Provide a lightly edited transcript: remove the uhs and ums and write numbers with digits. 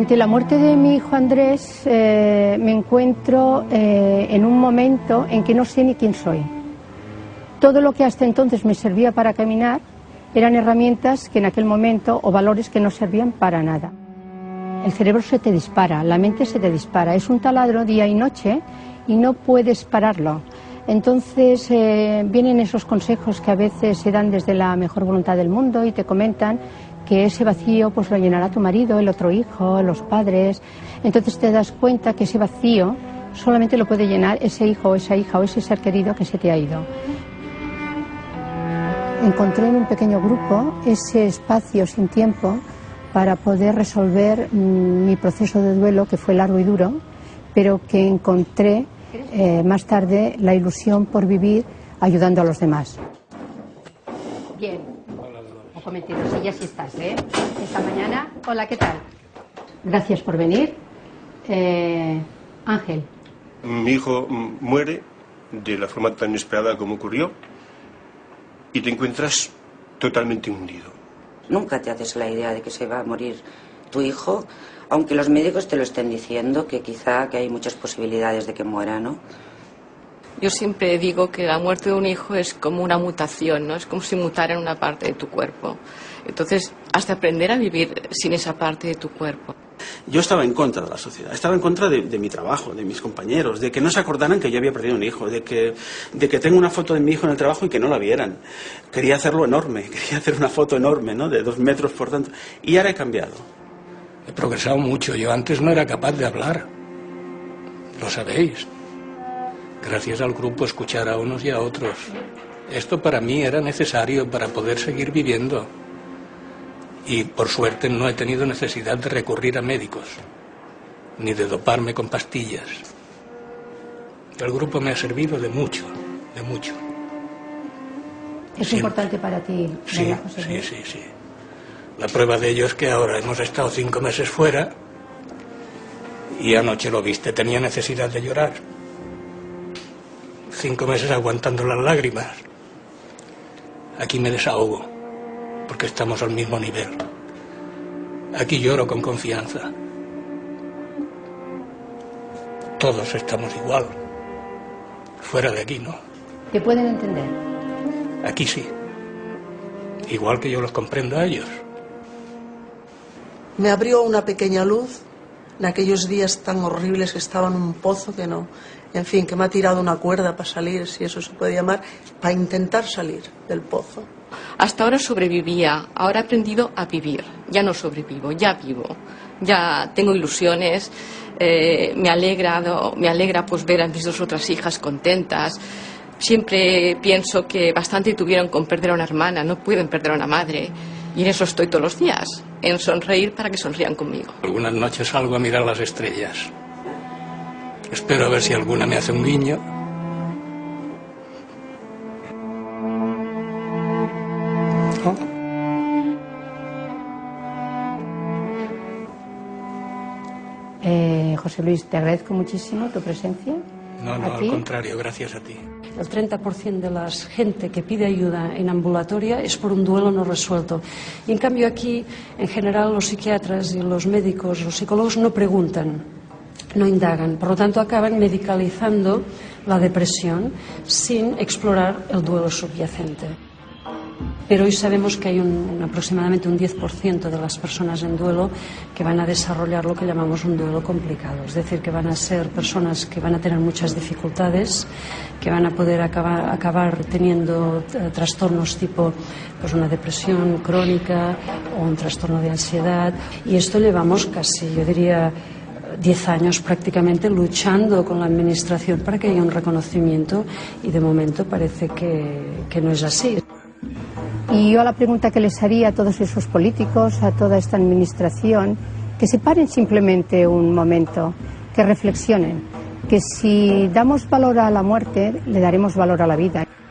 Ante la muerte de mi hijo Andrés me encuentro en un momento en que no sé ni quién soy. Todo lo que hasta entonces me servía para caminar eran herramientas que en aquel momento, o valores que no servían para nada. El cerebro se te dispara, la mente se te dispara, es un taladro día y noche y no puedes pararlo. Entonces vienen esos consejos que a veces se dan desde la mejor voluntad del mundo y te comentan que ese vacío pues lo llenará tu marido, el otro hijo, los padres. Entonces te das cuenta que ese vacío solamente lo puede llenar ese hijo o esa hija o ese ser querido que se te ha ido. Encontré en un pequeño grupo ese espacio sin tiempo para poder resolver mi proceso de duelo, que fue largo y duro, pero que encontré más tarde la ilusión por vivir ayudando a los demás. Bien, un cometido, sí, ya sí estás, ¿eh? Esta mañana, hola, ¿qué tal? Gracias por venir. Ángel. Mi hijo muere de la forma tan inesperada como ocurrió y te encuentras totalmente hundido. Nunca te haces la idea de que se va a morir tu hijo, aunque los médicos te lo estén diciendo, que quizá que hay muchas posibilidades de que muera, ¿no? Yo siempre digo que la muerte de un hijo es como una mutación, ¿no? Es como si mutara en una parte de tu cuerpo. Entonces, has de aprender a vivir sin esa parte de tu cuerpo. Yo estaba en contra de la sociedad, estaba en contra de mi trabajo, de mis compañeros, de que no se acordaran que yo había perdido un hijo, de que tengo una foto de mi hijo en el trabajo y que no la vieran. Quería hacerlo enorme, quería hacer una foto enorme, ¿no? De 2 metros por tanto. Y ahora he cambiado. He progresado mucho. Yo antes no era capaz de hablar. Lo sabéis. Gracias al grupo escuchar a unos y a otros. Esto para mí era necesario para poder seguir viviendo. Y por suerte no he tenido necesidad de recurrir a médicos, ni de doparme con pastillas. El grupo me ha servido de mucho, de mucho. ¿Es importante para ti? Sí, sí. La prueba de ello es que ahora hemos estado 5 meses fuera y anoche lo viste, tenía necesidad de llorar. 5 meses aguantando las lágrimas. Aquí me desahogo, porque estamos al mismo nivel. Aquí lloro con confianza. Todos estamos igual. Fuera de aquí, ¿no? ¿Te pueden entender? Aquí sí. Igual que yo los comprendo a ellos. Me abrió una pequeña luz en aquellos días tan horribles que estaba en un pozo que no... En fin, que me ha tirado una cuerda para salir, si eso se puede llamar, para intentar salir del pozo. Hasta ahora sobrevivía, ahora he aprendido a vivir. Ya no sobrevivo, ya vivo. Ya tengo ilusiones, me alegra pues ver a mis 2 otras hijas contentas. Siempre pienso que bastante tuvieron con perder a una hermana, no pueden perder a una madre. Y en eso estoy todos los días, en sonreír para que sonrían conmigo. Algunas noches salgo a mirar las estrellas. Espero a ver si alguna me hace un guiño. José Luis, te agradezco muchísimo tu presencia. No, al contrario, gracias a ti. El 30% de la gente que pide ayuda en ambulatoria es por un duelo no resuelto. Y en cambio aquí, en general, los psiquiatras y los médicos, los psicólogos no preguntan, no indagan. Por lo tanto, acaban medicalizando la depresión sin explorar el duelo subyacente. Pero hoy sabemos que hay aproximadamente un 10% de las personas en duelo que van a desarrollar lo que llamamos un duelo complicado. Es decir, que van a ser personas que van a tener muchas dificultades, que van a poder acabar teniendo trastornos tipo pues una depresión crónica o un trastorno de ansiedad. Y esto llevamos casi, yo diría, 10 años prácticamente luchando con la administración para que haya un reconocimiento y de momento parece que no es así. Y yo la pregunta que les haría a todos esos políticos, a toda esta administración, que se paren simplemente un momento, que reflexionen, que si damos valor a la muerte, le daremos valor a la vida.